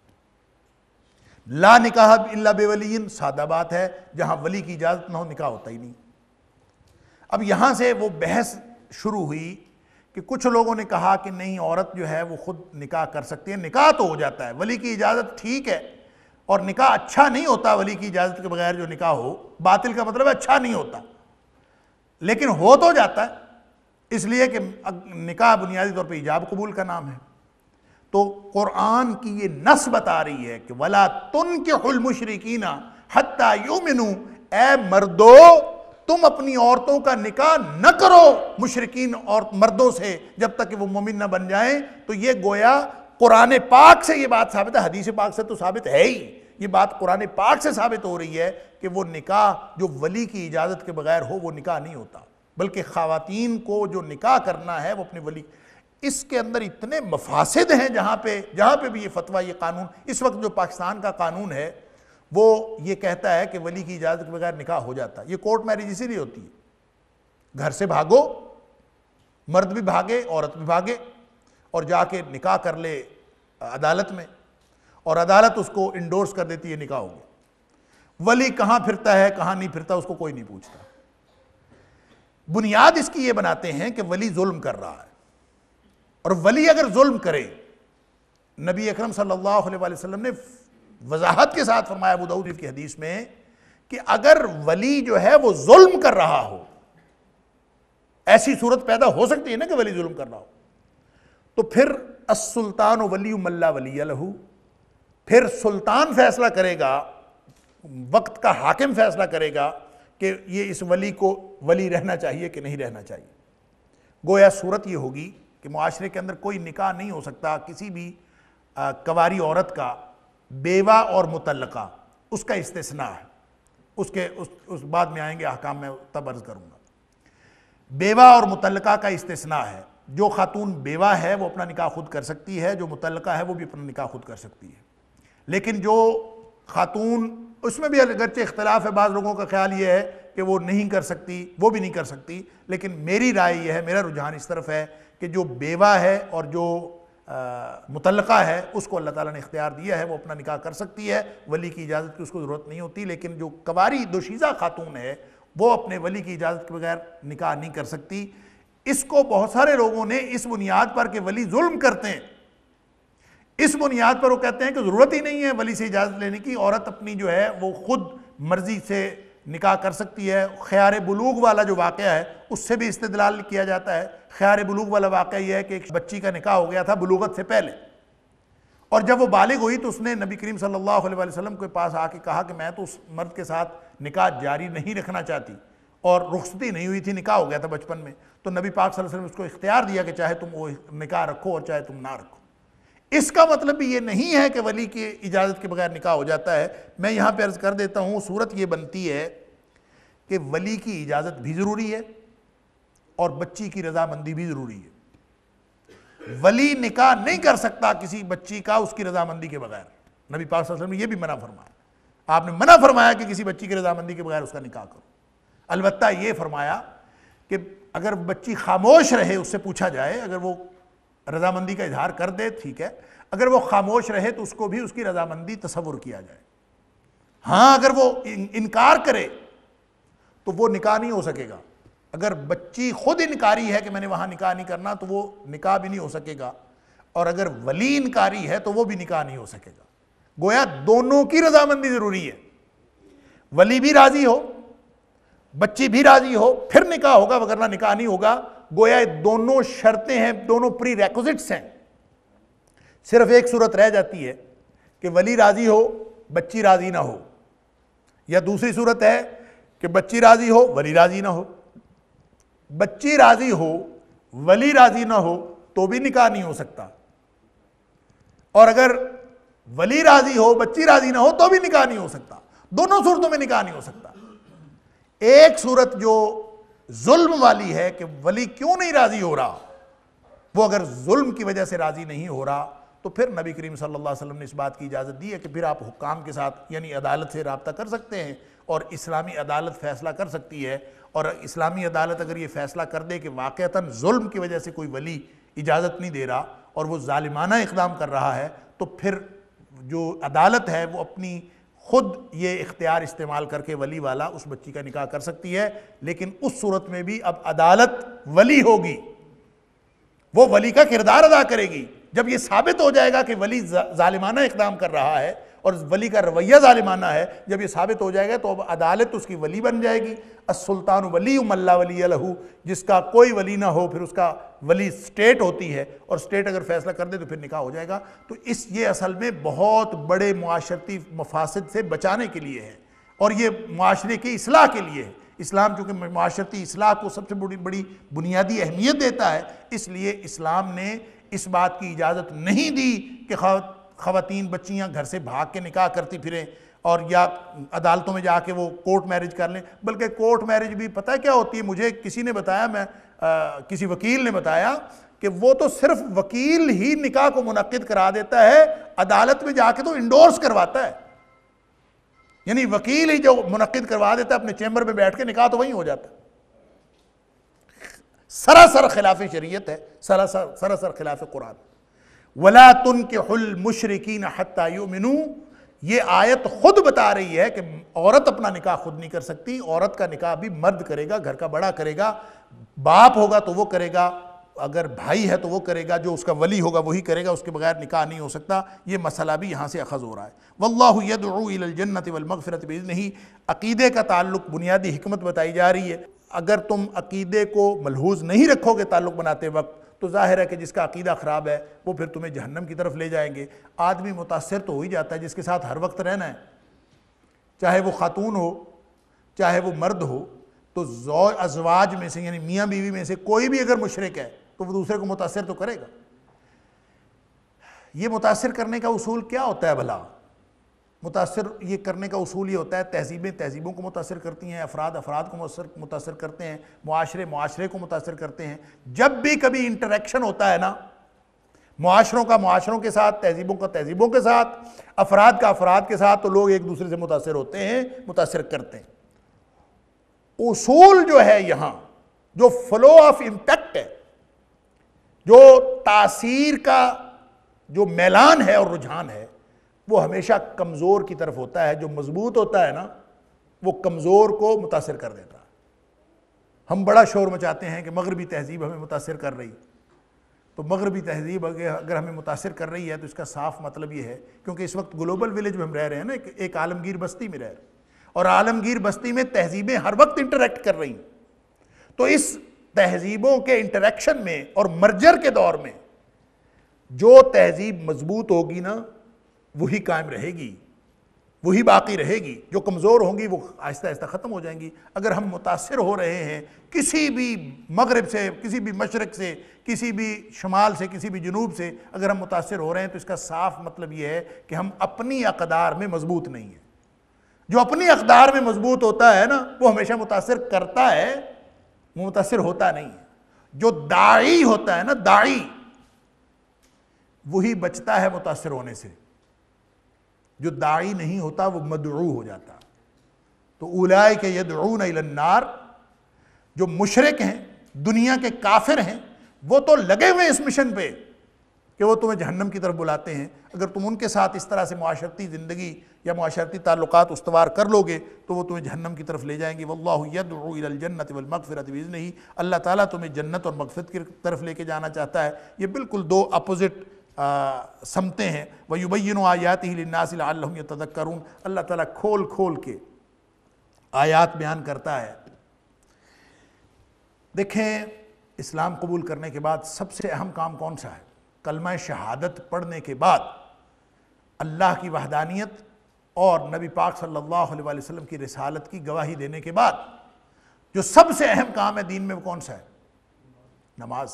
لا نکاح الا بولی سادہ بات ہے، جہاں ولی کی اجازت نہ ہو نکاح ہوتا ہی نہیں. اب یہاں سے وہ بحث شروع ہوئی کہ کچھ لوگوں نے کہا کہ نہیں، عورت جو ہے وہ خود نکاح کر سکتی ہے، نکاح تو ہو جاتا ہے، ولی کی اجازت ٹھیک ہے، اور نکاح اچھا نہیں ہوتا ولی کی اجازت کے بغیر جو نکاح ہو، باطل کا مطلب ہے اچھا نہیں ہوتا، لیکن ہو تو جاتا ہے، اس لیے کہ نکاح بنیادی طور پہ ایجاب قبول کا نام ہے. تو قرآن کی یہ نص بتا رہی ہے کہ وَلَا تُنْكِحُوا الْمُشْرِكِينَ حَتَّى يُؤْمِنُوا، اے مردو تم اپنی عورتوں کا نکاح نہ کرو مشرکین اور مردوں سے جب تک کہ وہ مومن نہ بن جائیں. تو یہ گویا قرآن پاک سے یہ بات ثابت ہے، حدیث پاک سے تو ثابت ہے ہی، یہ بات قرآن پاک سے ثابت ہو رہی ہے کہ وہ نکاح جو ولی کی اجازت کے بغیر ہو وہ نکاح نہیں ہوتا، بلکہ خواتین کو جو نکاح کرنا ہے وہ اپنے ولی. اس کے اندر اتنے مفاسد ہیں جہاں پہ بھی یہ فتویٰ، یہ قانون، اس وقت جو پاکستان کا قانون ہے وہ یہ کہتا ہے کہ ولی کی اجازت کے بغیر نکاح ہو جاتا ہے. یہ کورٹ میرج اسی لیے ہوتی ہے، گھر سے بھاگو، مرد بھی بھاگے عورت بھی بھاگے، اور جا کے نکاح کر لے عدالت میں، اور عدالت اس کو انڈورس کر دیتی ہے نکاح ہو گیا. ولی کہاں پھرتا ہے کہاں نہیں پھرتا اس کو کوئی نہیں پوچھتا. بنیاد اس کی یہ بناتے ہیں کہ ولی ظلم کر رہا ہے، اور ولی اگر ظلم کرے، نبی اکرم صلی اللہ علیہ وسلم نے وضاحت کے ساتھ فرمایا ابو داؤد کی حدیث میں کہ اگر ولی جو ہے وہ ظلم کر رہا ہو، ایسی صورت پیدا ہو سکتی ہے نا کہ ولی ظلم کر رہا ہو، تو پھر السلطان ولی من لا ولی لہ، پھر سلطان فیصلہ کرے گا، وقت کا حاکم فیصلہ کرے گا کہ یہ اس ولی کو ولی رہنا چاہیے کہ نہیں رہنا چاہیے. گویا صورت یہ ہوگی کہ معاشرے کے اندر کوئی نکاح نہیں ہو سکتا کسی بھی کنواری عورت کا، بیوہ اور مطلقہ اس کا استثناء ہے، اس بعد میں آئیں گے احکام میں تب عرض کروں گا. بیوہ اور مطلقہ کا استثناء ہے، جو خاتون بیوہ ہے وہ اپنا نکاح خود کر سکتی ہے، جو مطلقہ ہے وہ بھی اپنا نکاح خود کر سکتی ہے. لیکن جو خاتون، اس میں بھی اگرچہ اختلاف ہے، بعض لوگوں کا خیال یہ ہے کہ وہ نہیں کر سکتی، وہ بھی نہیں کر سکتی، لیکن میری رائے یہ ہے، میرا رجحان اس طرف ہے کہ جو بیوہ ہے اور جو مطلقہ ہے اس کو اللہ تعالیٰ نے اختیار دیا ہے، وہ اپنا نکاح کر سکتی ہے، ولی کی اجازت کی اس کو ضرورت نہیں ہوتی. لیکن جو کنواری دوشیزہ خاتون ہے وہ اپنے ولی کی اجازت کے بغیر نکاح نہیں کر سکتی. اس کو بہت سارے لوگوں نے اس بنیاد پر کہ ولی ظلم کرتے ہیں، اس بنیاد پر وہ کہتے ہیں کہ ضرورت ہی نہیں ہے ولی سے اجازت لینے کی، عورت اپنی جو ہے وہ خود مرضی سے نکاح کر سکتی ہے. خیار بلوغ والا جو واقعہ ہے اس سے بھی استدلال کیا جاتا ہے. خیار بلوغ والا واقعہ یہ ہے کہ ایک بچی کا نکاح ہو گیا تھا بلوغت سے پہلے، اور جب وہ بالغ ہوئی تو اس نے نبی کریم صلی اللہ علیہ وسلم کے پاس آ کے کہا کہ میں تو اس مرد کے ساتھ نکاح جاری نہیں رکھنا چاہتی، اور رخصتی نہیں ہوئی تھی، نکاح ہو گیا تھا بچپن میں. تو نبی پاک صلی اللہ علیہ وسلم اس کو اختیار دیا کہ چاہے تم وہ نکاح رکھو اور چاہے تم نہ رکھو. اس کا مطلب بھی یہ نہیں ہے کہ ولی کی اجازت کے بغیر نکاح ہو جاتا ہے. میں یہاں پہ عرض کر دیتا ہوں، صورت یہ بنتی ہے کہ ولی کی اجازت بھی ضروری ہے اور بچی کی رضامندی بھی ضروری ہے۔ ولی نکاح نہیں کر سکتا کسی بچی کا اس کی رضامندی کے بغیر، نبی پاک صلی اللہ علیہ وسلم نے یہ بھی منع فرمایا، آپ نے منع فرمایا کہ کسی بچی کی رضامندی کے بغیر اس کا نکاح کرو۔ البتہ یہ فرمایا کہ اگر بچی خاموش رہے، اس سے پوچھا جائے، اگر وہ رضامندی کا اظہار کر دے ٹھیک ہے، اگر وہ خاموش رہے تو اس کو بھی اس کی رضامندی تصور کیا جائے۔ ہاں اگر وہ انکار کرے تو وہ نکاح نہیں ہو سکے گا۔ اگر بچی خود انکاری ہے کہ میں نے وہاں نکاح نہیں کرنا تو وہ نکاح بھی نہیں ہو سکے گا، اور اگر ولی انکاری ہے تو وہ بھی نکاح نہیں ہو سکے گا۔ گویا دونوں کی رضامندی ضروری ہے، ولی بھی راضی ہو، بچی بھی راضی ہو، پھر نکاح ہوگا، وگرنہ نکاح نہیں ہوگا۔ گویا دونوں شرطیں ہیں، دونوں پری ریکوزٹس ہیں۔ صرف ایک صورت رہ جاتی ہے کہ ولی راضی ہو بچی راضی نہ ہو، یا دوسری صورت ہے کہ بچی راضی ہو ولی راضی نہ ہو۔ بچی راضی ہو ولی راضی نہ ہو تو بھی نکاح نہیں ہو سکتا، اور اگر ولی راضی ہو بچی راضی نہ ہو تو بھی نکاح نہیں ہو سکتا۔ دونوں صورتوں میں نکاح نہیں ہو سکتا۔ ایک صورت جو ظلم والی ہے کہ ولی کیوں نہیں راضی ہو رہا، وہ اگر ظلم کی وجہ سے راضی نہیں ہو رہا تو پھر نبی کریم صلی اللہ علیہ وسلم نے اس بات کی اجازت دی ہے کہ پھر آپ حکام کے ساتھ یعنی عدالت سے رابطہ کر سکتے ہیں، اور اسلامی عدالت فیصلہ کر سکتی ہے، اور اسلامی عدالت اگر یہ فیصلہ کر دے کہ واقعتاً ظلم کی وجہ سے کوئی ولی اجازت نہیں دے رہا اور وہ ظالمانہ اقدام کر رہا ہے، تو پھر جو عدالت ہے وہ اپنی خود یہ اختیار استعمال کر کے ولی والا اس بچی کا نکاح کر سکتی ہے۔ لیکن اس صورت میں بھی اب عدالت ولی ہوگی، وہ ولی کا کردار ادا کرے گی۔ جب یہ ثابت ہو جائے گا کہ ولی ظالمانہ اقدام کر رہا ہے اور ولی کا رویہ ظالمانہ ہے، جب یہ ثابت ہو جائے گا تو اب عدالت اس کی ولی بن جائے گی۔ السلطان ولی من لا ولی لہ، جس کا کوئی ولی نہ ہو پھر اس کا ولی سٹیٹ ہوتی ہے، اور سٹیٹ اگر فیصلہ کر دے تو پھر نکاح ہو جائے گا۔ تو یہ اصل میں بہت بڑے معاشرتی مفاسد سے بچانے کے لیے ہے، اور یہ معاشرے کی اصلاح کے لیے ہے۔ اسلام چونکہ معاشرتی اصلاح کو سب سے بڑی بنیادی اہمیت دیتا ہے، اس لیے اسلام نے اس بات کی اجازت نہیں دی کہ خواتین بچیاں گھر سے بھاگ کے نکاح کرتی پھریں اور یا عدالتوں میں جا کے وہ کورٹ میرج کر لیں۔ بلکہ کورٹ میرج بھی پتہ کیا ہوتی ہے، مجھے کسی نے بتایا، کسی وکیل نے بتایا کہ وہ تو صرف وکیل ہی نکاح کو منعقد کرا دیتا ہے، عدالت میں جا کے تو انڈورس کرواتا ہے۔ یعنی وکیل ہی جو منعقد کروا دیتا ہے اپنے چیمبر میں بیٹھ کے، نکاح تو وہیں ہو جاتا ہے۔ سراسر خلاف شریعت ہے، سراسر خلاف قرآن۔ وَلَا تُنْكِحُ الْمُشْرِكِينَ حَتَّى يُؤْمِنُوا، یہ آیت خود بتا رہی ہے کہ عورت اپنا نکاح خود نہیں کر سکتی، عورت کا نکاح بھی مرد کرے گا، گھر کا بڑا کرے گا، باپ ہوگا تو وہ کرے گا، اگر بھائی ہے تو وہ کرے گا، جو اس کا ولی ہوگا وہی کرے گا، اس کے بغیر نکاح نہیں ہو سکتا۔ یہ مسئلہ بھی یہاں سے اخذ ہو رہا ہے۔ وَاللَّهُ يَدْعُو إِلَى الْجَنَّةِ وَالْمَغْفِرَةِ بِإِذْنِهِ، عقیدے کا تعلق بنیادی حکمت بتائی جا رہی ہے۔ اگر تم عقیدے کو ملحوظ نہیں رکھو گے تعلق بناتے وقت تو ظاہر ہے کہ جس کا عقیدہ خراب ہے وہ پھر تمہیں جہنم کی طرف لے جائیں گے۔ آدمی متاثر تو ہو ہی جاتا ہے جس کے ساتھ ہر وقت رہنا ہے، چاہے وہ خاتون ہو چاہے وہ مرد ہو۔ تو ازواج میں سے یعنی میاں بیوی میں سے کوئی بھی اگر مشرک ہے تو وہ دوسرے کو متاثر تو کرے گا۔ یہ متاثر کرنے کا اصول کیا ہوتا ہے بھلا؟ متاثر یہ کرنے کا اصول یہ ہوتا ہے، تہذیبیں تہذیبوں کو متاثر کرتی ہیں، افراد افراد کو متاثر کرتے ہیں، معاشرے کو متاثر کرتے ہیں۔ جب بھی کبھی انٹریکشن ہوتا ہے نا، معاشروں کا معاشروں کے ساتھ، تہذیبوں کا تہذیبوں کے ساتھ، افراد کا افراد کے ساتھ، تو لوگ ایک دوسرے سے متاثر ہوتے ہیں، متاثر کرتے ہیں۔ اصول جو ہے یہاں، جو فلو آف امپیکٹ ہے، جو تاثیر کا جو میلان ہے اور رجحان ہے، وہ ہمیشہ کمزور کی طرف ہوتا ہے۔ جو مضبوط ہوتا ہے نا وہ کمزور کو متاثر کر دیتا ہے۔ ہم بڑا شور مچاتے ہیں کہ مغربی تہذیب ہمیں متاثر کر رہی، تو مغربی تہذیب اگر ہمیں متاثر کر رہی ہے تو اس کا صاف مطلب یہ ہے، کیونکہ اس وقت گلوبل ویلیج میں ہم رہ رہے ہیں نا، ایک عالمگیر بستی میں رہ رہے ہیں، اور عالمگیر بستی میں تہذیبیں ہر وقت انٹریکٹ کر رہی ہیں۔ تو اس تہذیبوں کے انٹریکشن میں اور مرجر کے دور میں جو تہذیب مضبوط ہوگی نا وہی قائم رہے گی، وہی باقی رہے گی۔ جو کمزور ہوں گی وہ آہستہ آہستہ ختم ہو جائیں گی۔ اگر ہم متاثر ہو رہے ہیں کسی بھی مغرب سے، کسی بھی مشرق سے، کسی بھی شمال سے، کسی بھی جنوب سے، اگر ہم متاثر ہو رہے ہیں تو اس کا صاف مطلب یہ ہے کہ ہم اپنی اقدار میں مضبوط نہیں ہیں۔ جو اپنی اقدار میں مضبوط ہوتا ہے نا وہ ہمیشہ متاثر کرتا ہے، وہ متاثر ہوتا نہیں ہے۔ جو داعی ہوتا ہے نا، داعی، وہی بچتا ہے متاثر ہونے سے. جو داعی نہیں ہوتا وہ مدعو ہو جاتا. تو اولئک یدعون الی النار، جو مشرک ہیں، دنیا کے کافر ہیں، وہ تو لگے ہوئے اس مشن پہ کہ وہ تمہیں جہنم کی طرف بلاتے ہیں. اگر تم ان کے ساتھ اس طرح سے معاشرتی زندگی یا معاشرتی تعلقات استوار کر لو گے تو وہ تمہیں جہنم کی طرف لے جائیں گے. واللہ یدعو الی الجنۃ والمغفرۃ باذنہ، اللہ تعالیٰ تمہیں جنت اور مغفرت کی طرف لے کے جانا چاہتا ہے. یہ بالکل دو اپوزٹ سمتیں ہیں. وَيُبَيِّنُ آیَاتِهِ لِلنَّاسِ لَعَلَّهُمْ يَتَذَكَّرُونَ. اللہ تعالیٰ کھول کھول کے آیات بیان کرتا ہے. دیکھیں، اسلام قبول کرنے کے بعد سب سے اہم کام کون سا ہے؟ کلمہ شہادت پڑھنے کے بعد اللہ کی وحدانیت اور نبی پاک صلی اللہ علیہ وسلم کی رسالت کی گواہی دینے کے بعد جو سب سے اہم کام ہے دین میں، وہ کون سا ہے؟ نماز.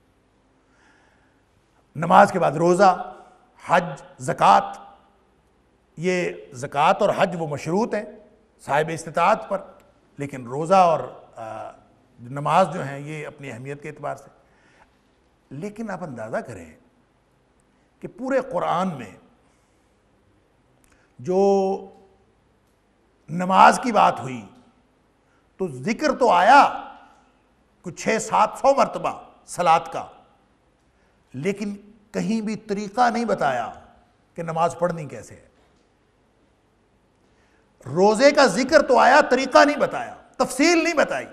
نماز کے بعد روزہ، حج، زکوٰۃ. یہ زکوٰۃ اور حج وہ مشروط ہیں صاحب استطاعت پر، لیکن روزہ اور نماز جو ہیں یہ اپنی اہمیت کے اعتبار سے. لیکن آپ اندازہ کریں کہ پورے قرآن میں جو نماز کی بات ہوئی تو ذکر تو آیا کچھ 600-700 مرتبہ صلاۃ کا، لیکن کہیں بھی طریقہ نہیں بتایا کہ نماز پڑھنی کیسے ہے. روزے کا ذکر تو آیا، طریقہ نہیں بتایا، تفصیل نہیں بتائی.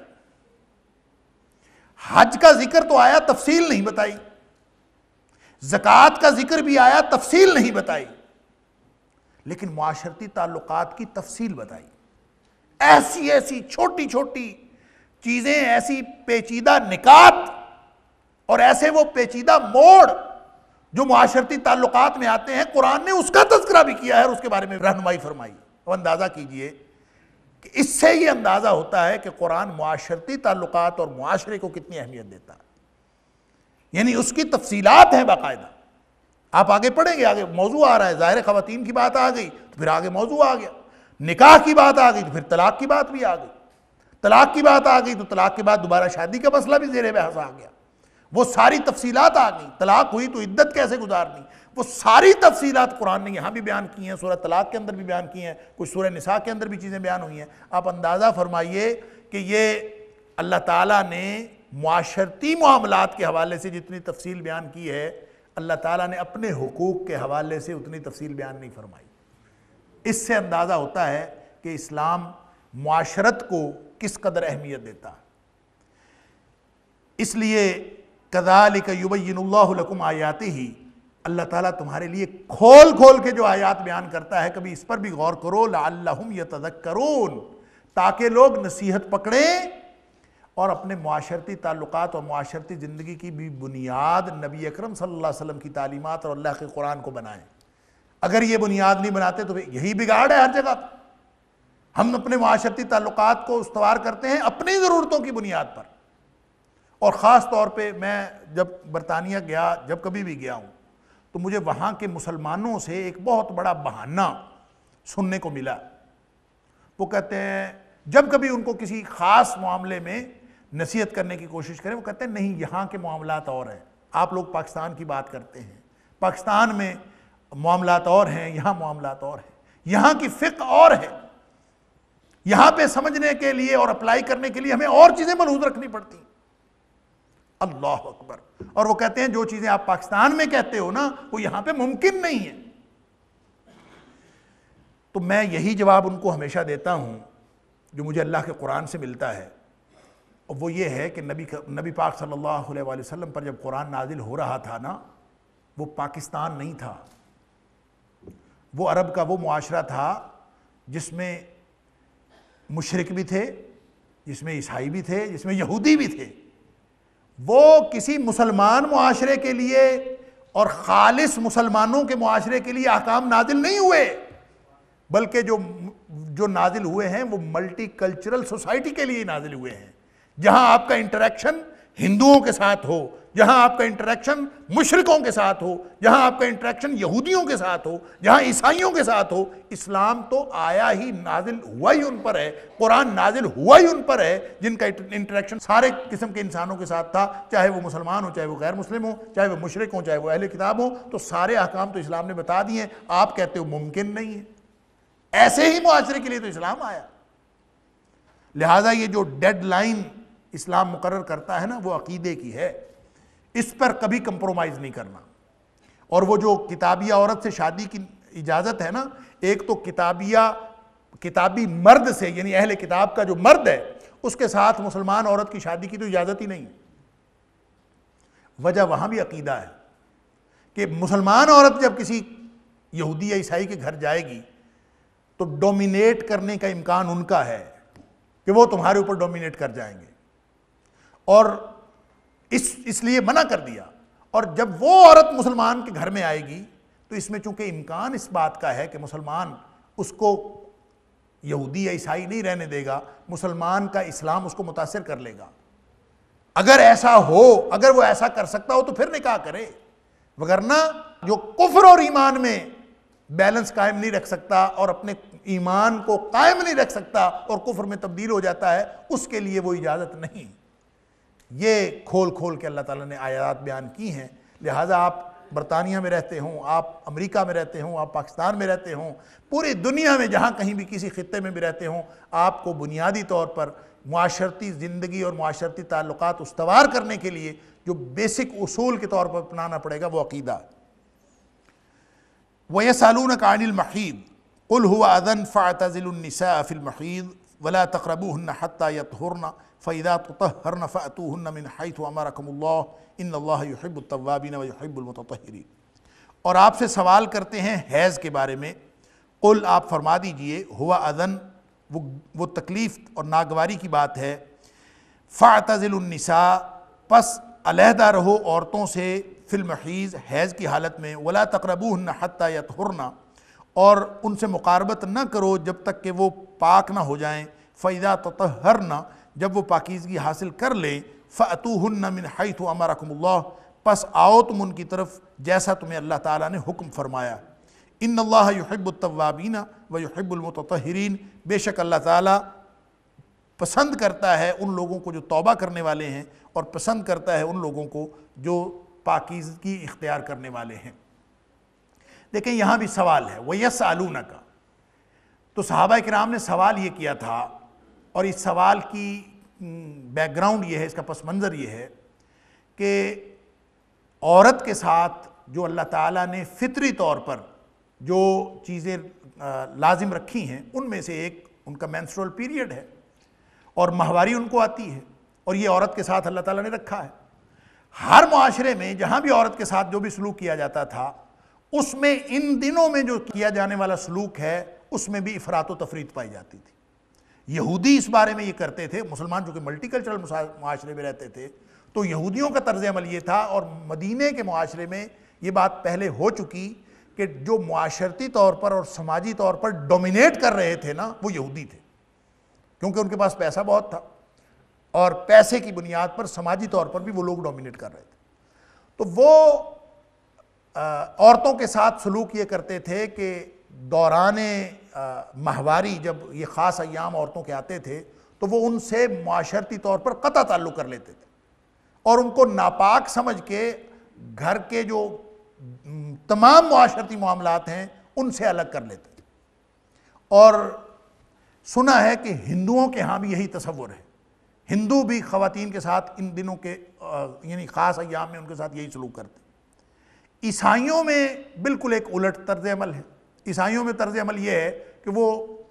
حج کا ذکر تو آیا، تفصیل نہیں بتائی. زکوٰۃ کا ذکر بھی آیا، تفصیل نہیں بتائی. لیکن معاشرتی تعلقات کی تفصیل بتائی. ایسی ایسی چھوٹی چھوٹی چیزیں، ایسی پیچیدہ نکات اور ایسے وہ پیچیدہ موڑ جو معاشرتی تعلقات میں آتے ہیں، قرآن نے اس کا تذکرہ بھی کیا ہے اور اس کے بارے میں رہنمائی فرمائی. اور اندازہ کیجئے کہ اس سے یہ اندازہ ہوتا ہے کہ قرآن معاشرتی تعلقات اور معاشرے کو کتنی اہمیت دیتا ہے. یعنی اس کی تفصیلات ہیں باقاعدہ. آپ آگے پڑھیں گے، آگے موضوع آ رہا ہے، ظاہر خواتین کی بات آ گئی تو پھر آگے موضوع آ گیا. نکاح کی بات آ گئی تو پھر طلاق کی بات بھی آ گئی. طلاق کی بات آ گئی تو طلاق کے بعد دوبارہ شادی کا مسئلہ بھی زیر بحث آ گیا. وہ ساری تفصیلات آ گئیں. طلاق ہوئی تو عدت کیسے گزارنی، وہ ساری تفصیلات قرآن نے یہاں بھی بیان کی ہیں، سورہ طلاق کے اندر بھی بیان کی ہیں، کچھ سورہ نساء کے اندر بھی چیزیں بیان ہوئی ہیں. آپ اندازہ فرمائیے کہ یہ اللہ تعالیٰ نے معاشرتی معاملات کے حوالے سے جتنی تفصیل بیان کی ہے، اللہ تعالیٰ نے اپنے حقوق کے حوالے سے اتنی تفصیل بیان نہیں فرمائی. اس سے اندازہ ہوتا ہے کہ اسلام معاشرت کو کس قدر اہمیت دیتا. اس لیے کذالک یبین اللہ لکم آیاتہ، اللہ تعالیٰ تمہارے لیے کھول کھول کے جو آیات بیان کرتا ہے، کبھی اس پر بھی غور کرو. لعلہم یتذکرون، تاکہ لوگ نصیحت پکڑیں اور اپنے معاشرتی تعلقات اور معاشرتی زندگی کی بھی بنیاد نبی اکرم صلی اللہ علیہ وسلم کی تعلیمات اور اللہ کے قرآن کو بنائیں. اگر یہ بنیاد نہیں بناتے تو یہی بگاڑ ہے ہر جگہ. ہم اپنے معاشرتی تعلقات کو استوار کرتے ہیں اپنی ضرورتوں کی بنیاد پر. اور خاص طور پہ میں جب برطانیہ گیا، جب کبھی بھی گیا ہوں، تو مجھے وہاں کے مسلمانوں سے ایک بہت بڑا بہانہ سننے کو ملا. وہ کہتے ہیں جب کبھی ان کو کسی خاص معاملے میں نصیحت کرنے کی کوشش کریں، وہ کہتے ہیں نہیں، یہاں کے معاملات اور ہیں. آپ لوگ پاکستان کی بات کرتے ہیں، پاکستان میں معاملات اور ہیں، یہاں معاملات اور ہیں، یہاں کی فقہ اور ہے. یہاں پہ سمجھنے کے لیے اور اپلائی کرنے کے لیے ہمیں اور چیزیں ملحوظ رکھنی پڑتی ہیں. اللہ اکبر. اور وہ کہتے ہیں جو چیزیں آپ پاکستان میں کہتے ہو نا، وہ یہاں پہ ممکن نہیں ہے. تو میں یہی جواب ان کو ہمیشہ دیتا ہوں جو مجھے اللہ کے قرآن سے ملتا ہے، اور وہ یہ ہے کہ نبی پاک صلی اللہ علیہ وآلہ وسلم پر جب قرآن نازل ہو رہا تھا نا، وہ پاکستان نہیں تھا. وہ عرب کا وہ معاشرہ تھا جس میں مشرک بھی تھے، جس میں عیسائی بھی تھے، جس میں یہودی بھی تھے. وہ کسی مسلمان معاشرے کے لیے اور خالص مسلمانوں کے معاشرے کے لیے احکام نازل نہیں ہوئے، بلکہ جو نازل ہوئے ہیں وہ ملٹی کلچرل سوسائٹی کے لیے نازل ہوئے ہیں، جہاں آپ کا انٹریکشن ہندوؤں کے ساتھ ہو، جہاں آپ کا انٹریکشن مشرکوں کے ساتھ ہو، جہاں آپ کا انٹریکشن یہودیوں کے ساتھ ہو، جہاں عیسائیوں کے ساتھ ہو، اسلام تو آیا ہی نازل ہوا ہی ان پر ہے، قرآن نازل ہوا ہی ان پر ہے جن کا انٹریکشن سارے قسم کے انسانوں کے ساتھ تھا، چاہے وہ مسلمان ہو، چاہے وہ غیر مسلم ہو، چاہے وہ مشرک ہوں، چاہے وہ اہل کتاب ہوں، تو سارے احکام تو اسلام نے بتا دیے ہیں۔ آپ کہتے ہو ممکن نہیں ہے، ایسے ہی معاشرے کے لیے تو اسلام آیا۔ لہٰذا یہ جو ڈیڈ لائن اسلام مقرر کرتا ہے نا، وہ عقیدے کی ہے، اس پر کبھی کمپرومائز نہیں کرنا۔ اور وہ جو کتابیہ عورت سے شادی کی اجازت ہے نا، ایک تو کتابی مرد سے، یعنی اہل کتاب کا جو مرد ہے اس کے ساتھ مسلمان عورت کی شادی کی تو اجازت ہی نہیں۔ وجہ وہاں بھی عقیدہ ہے کہ مسلمان عورت جب کسی یہودی یا عیسائی کے گھر جائے گی تو ڈومینیٹ کرنے کا امکان ان کا ہے کہ وہ تمہارے اوپر ڈومینیٹ کر جائیں گے، اور اس لیے منع کر دیا۔ اور جب وہ عورت مسلمان کے گھر میں آئے گی تو اس میں چونکہ امکان اس بات کا ہے کہ مسلمان اس کو یہودی یا عیسائی نہیں رہنے دے گا، مسلمان کا اسلام اس کو متاثر کر لے گا۔ اگر ایسا ہو، اگر وہ ایسا کر سکتا ہو تو پھر نکاح کرے، وگرنہ جو کفر اور ایمان میں بیلنس قائم نہیں رکھ سکتا اور اپنے ایمان کو قائم نہیں رکھ سکتا اور کفر میں تبدیل ہو جاتا ہے، اس کے لیے وہ اجازت نہیں۔ یہ کھول کے اللہ تعالیٰ نے آیات بیان کی ہیں۔ لہٰذا آپ برطانیہ میں رہتے ہوں، آپ امریکہ میں رہتے ہوں، آپ پاکستان میں رہتے ہوں، پوری دنیا میں جہاں کہیں بھی کسی خطے میں بھی رہتے ہوں، آپ کو بنیادی طور پر معاشرتی زندگی اور معاشرتی تعلقات استوار کرنے کے لیے جو بیسک اصول کے طور پر اپنانا پڑے گا وہ عقیدہ۔ وَيَسْأَلُونَكَ عَنِ الْمَحِيضِ قُلْ هُوَ أَذًى فَاعْتَزِلُوا النِّسَاءَ فِي الْمَحِيضِ وَلَا تَقْرَبُوهُنَّ حَتَّى يَطْهُرْنَ فَإِذَا تُطَهَّرْنَ فَأْتُوهُنَّ مِنْ حَيْثُ أَمَرَكُمُ اللَّهُ إِنَّ اللَّهَ يُحِبُّ التَّوَّابِينَ وَيُحِبُّ الْمُتَطَهِّرِينَ۔ اور آپ سے سوال کرتے ہیں حیض کے بارے میں، قل آپ فرما دیجئے، ہوا اذن، وہ تکلیف اور ناگواری کی بات ہے، فَاعْتَزِلُوا النِّسَاء پس علیحدہ رہو عورتوں سے، فی المحیض حیض کی حالت میں، وَلَا تَقْرَبُوهُنَّ حَتَّى يَطْهُرْنَ اور ان سے مقاربت نہ کرو جب تک کہ وہ پاک نہ ہو جائیں، فَإِذَا تَطَهَّرْنَ جب وہ پاکیزگی حاصل کر لیں، فَأْتُوهُنَّ مِنْ حَيْثُ أَمَرَكُمُ اللَّهُ پس آؤ تم ان کی طرف جیسا تمہیں اللہ تعالیٰ نے حکم فرمایا۔ إِنَّ اللَّهَ يُحِبُّ التَّوَّابِينَ وَيُحِبُّ الْمُتَطَهِّرِينَ بے شک اللہ تعالیٰ پسند کرتا ہے ان لوگوں کو جو توبہ کرنے والے ہیں، اور پسند کرتا ہے ان لوگوں کو جو پاکیزگی اختیار کرنے والے ہیں۔ دیکھیں یہاں بھی سوال ہے، وَيَسْأَلُونَكَ تو صحابہ کرام نے سوال یہ کیا تھا، اور اس سوال کی بیک گراؤنڈ یہ ہے، اس کا پس منظر یہ ہے کہ عورت کے ساتھ جو اللہ تعالیٰ نے فطری طور پر جو چیزیں لازم رکھی ہیں ان میں سے ایک ان کا مینسٹرول پیریڈ ہے، اور ماہواری ان کو آتی ہے، اور یہ عورت کے ساتھ اللہ تعالیٰ نے رکھا ہے۔ ہر معاشرے میں جہاں بھی عورت کے ساتھ جو بھی سلوک کیا جاتا تھا، اس میں ان دنوں میں جو کیا جانے والا سلوک ہے اس میں بھی افراط و تفریط پائی جاتی تھی۔ یہودی اس بارے میں یہ کرتے تھے، مسلمان جو کہ ملٹی کلچرل معاشرے میں رہتے تھے تو یہودیوں کا طرز عمل یہ تھا، اور مدینے کے معاشرے میں یہ بات پہلے ہو چکی کہ جو معاشرتی طور پر اور سماجی طور پر ڈومینیٹ کر رہے تھے نا وہ یہودی تھے، کیونکہ ان کے پاس پیسہ بہت تھا، اور پیسے کی بنیاد پر سماجی طور پر بھی وہ لوگ ڈومینیٹ کر رہے تھے۔ تو وہ عورتوں کے ساتھ سلوک یہ کرتے تھے کہ دوران ماہواری جب یہ خاص ایام عورتوں کے آتے تھے تو وہ ان سے معاشرتی طور پر قطع تعلق کر لیتے تھے، اور ان کو ناپاک سمجھ کے گھر کے جو تمام معاشرتی معاملات ہیں ان سے الگ کر لیتے تھے۔ اور سنا ہے کہ ہندوؤں کے ہاں بھی یہی تصور ہے، ہندو بھی خواتین کے ساتھ ان دنوں کے یعنی خاص ایام میں ان کے ساتھ یہی سلوک کرتے۔ عیسائیوں میں بالکل ایک الٹ طرز عمل ہے۔ عیسائیوں میں طرز عمل یہ ہے کہ وہ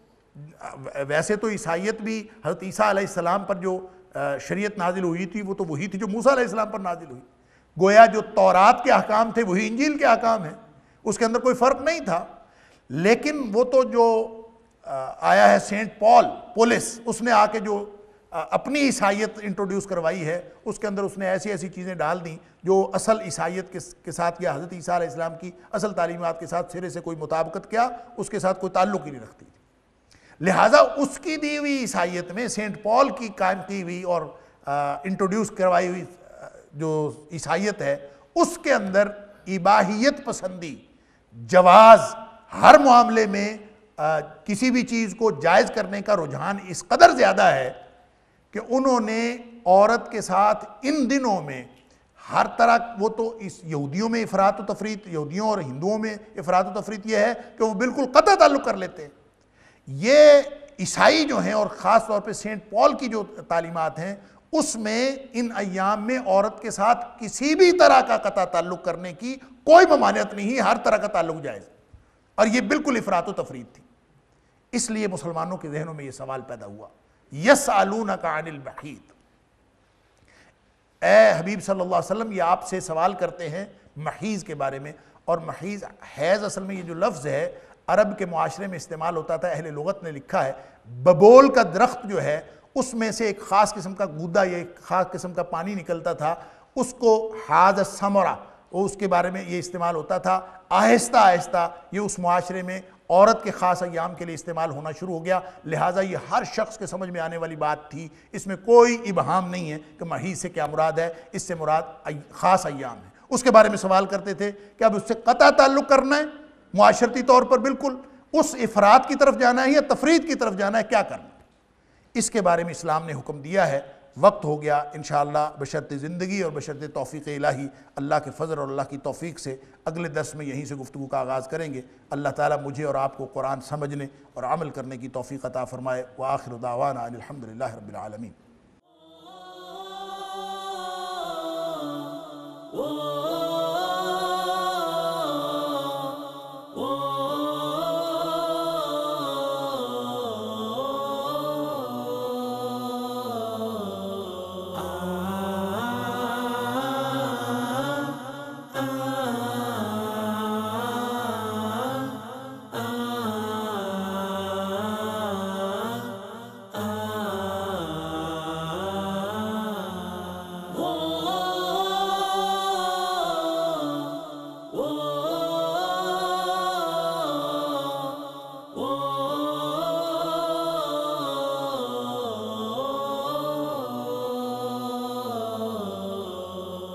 ویسے تو عیسائیت بھی حضرت عیسیٰ علیہ السلام پر جو شریعت نازل ہوئی تھی وہ تو وہی تھی جو موسیٰ علیہ السلام پر نازل ہوئی، گویا جو تورات کے احکام تھے وہی انجیل کے احکام ہیں، اس کے اندر کوئی فرق نہیں تھا۔ لیکن وہ تو جو آیا ہے سینٹ پولس، اس نے آ کے جو اپنی عیسائیت انٹروڈیوس کروائی ہے، اس کے اندر اس نے ایسی ایسی چیزیں ڈال دیں جو اصل عیسائیت کے ساتھ یا حضرت عیسیٰ علیہ السلام کی اصل تعلیمات کے ساتھ سرے سے کوئی مطابقت کیا اس کے ساتھ کوئی تعلق ہی نہیں رکھتی تھی۔ لہٰذا اس کی دی ہوئی عیسائیت میں سینٹ پال کی قائم کی ہوئی اور انٹروڈیوس کروائی ہوئی جو عیسائیت ہے اس کے اندر اباحیت پسندی، جواز، ہر معاملے میں کسی بھی چیز کو جائز کرنے کا رجحان اس قدر زیادہ ہے کہ انہوں نے عورت کے ساتھ ان دنوں میں ہر طرح، وہ تو اس یہودیوں میں افراط و تفریط، یہودیوں اور ہندوؤں میں افراط و تفریط یہ ہے کہ وہ بالکل قطع تعلق کر لیتے ہیں. یہ عیسائی جو ہیں اور خاص طور پہ سینٹ پال کی جو تعلیمات ہیں اس میں ان ایام میں عورت کے ساتھ کسی بھی طرح کا قطع تعلق کرنے کی کوئی ممانعت نہیں، ہر طرح کا تعلق جائز، اور یہ بالکل افراط و تفریط تھی. اس لیے مسلمانوں کے ذہنوں میں یہ سوال پیدا ہوا، یسألونک عن المحیط، اے حبیب صلی اللہ علیہ وسلم یہ آپ سے سوال کرتے ہیں محیض کے بارے میں. اور محیض، حیض اصل میں یہ جو لفظ ہے عرب کے معاشرے میں استعمال ہوتا تھا، اہل لغت نے لکھا ہے ببول کا درخت جو ہے اس میں سے ایک خاص قسم کا گودا یا ایک خاص قسم کا پانی نکلتا تھا، اس کو حاز الثمرہ، وہ اس کے بارے میں یہ استعمال ہوتا تھا. آہستہ آہستہ یہ اس معاشرے میں عورت کے خاص ایام کے لیے استعمال ہونا شروع ہو گیا. لہٰذا یہ ہر شخص کے سمجھ میں آنے والی بات تھی، اس میں کوئی ابہام نہیں ہے کہ محیض سے کیا مراد ہے، اس سے مراد خاص ایام ہے. اس کے بارے میں سوال کرتے تھے کہ اب اس سے قطع تعلق کرنا ہے معاشرتی طور پر، بالکل اس افراد کی طرف جانا ہے یا تفرید کی طرف جانا ہے، کیا کرنا ہے؟ اس کے بارے میں اسلام نے حکم دیا ہے. وقت ہو گیا، انشاءاللہ بشرط زندگی اور بشرط توفیق الہی، اللہ کے فضل اور اللہ کی توفیق سے اگلے درس میں یہیں سے گفتگو کا آغاز کریں گے. اللہ تعالیٰ مجھے اور آپ کو قرآن سمجھنے اور عمل کرنے کی توفیق عطا فرمائے. وآخر دعوانا ان الحمدللہ رب العالمین.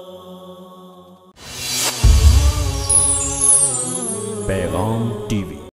پیغام ٹی وی